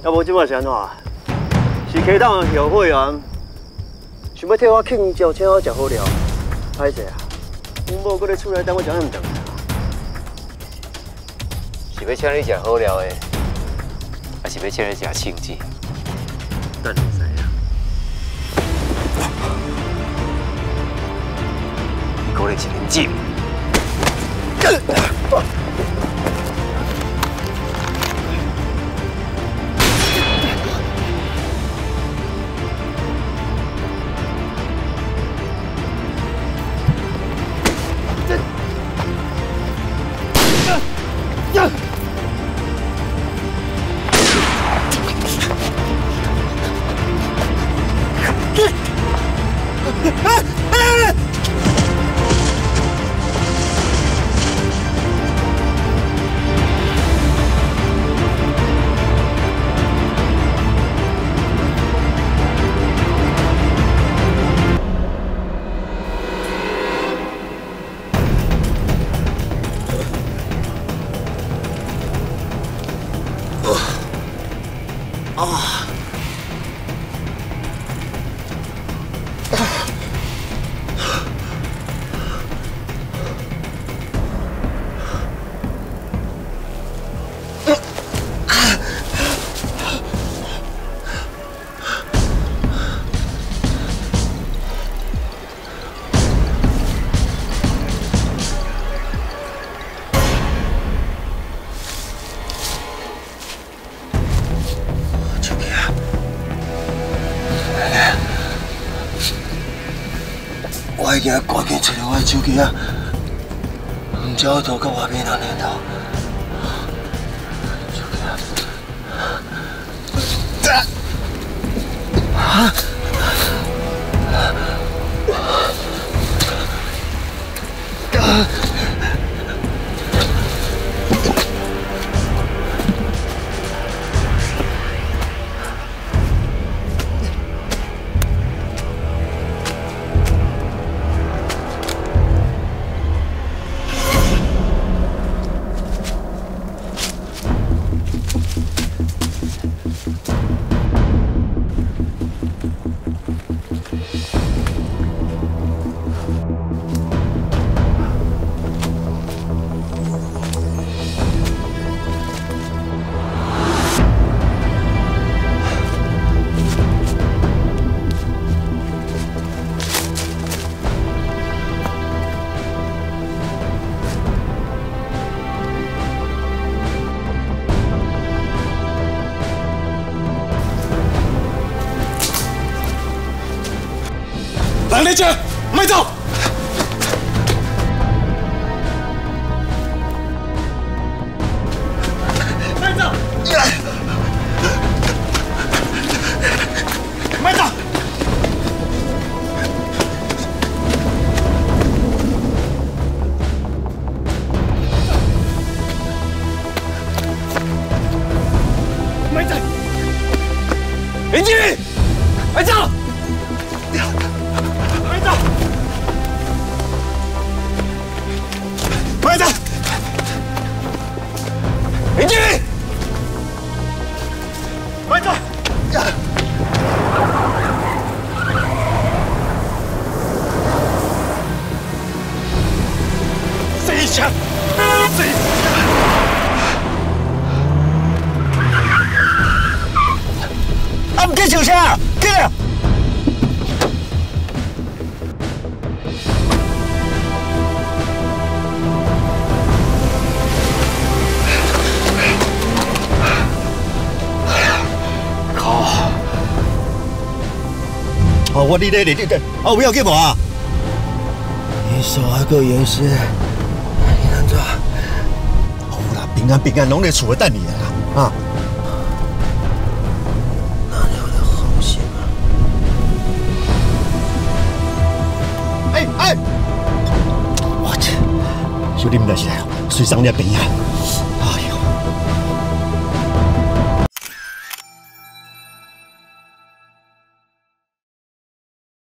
要无即摆是安怎？是溪塘的后会员，想要替我庆祝，请我食好料，歹势啊！阮某搁咧厝内等我食唔等。 是要请你食好料的，还是要请你食庆记？等你知影。你搁咧一人精。 我已经赶紧找到我的手机啊！唔只我逃到外面人念头。手机啊！人在这，卖走！卖走！卖走！卖走！林经理，卖走！ 埋葬！林经理，埋葬！这一枪，这一枪！啊，唔记上车，起来！ 哦，我你哦，不要紧无啊！你手还够严实，你安怎？好啦，平安，拢在厝内等你啦，啊！哪了好心啊！哎，我去，兄弟们来起来，水上那边啊！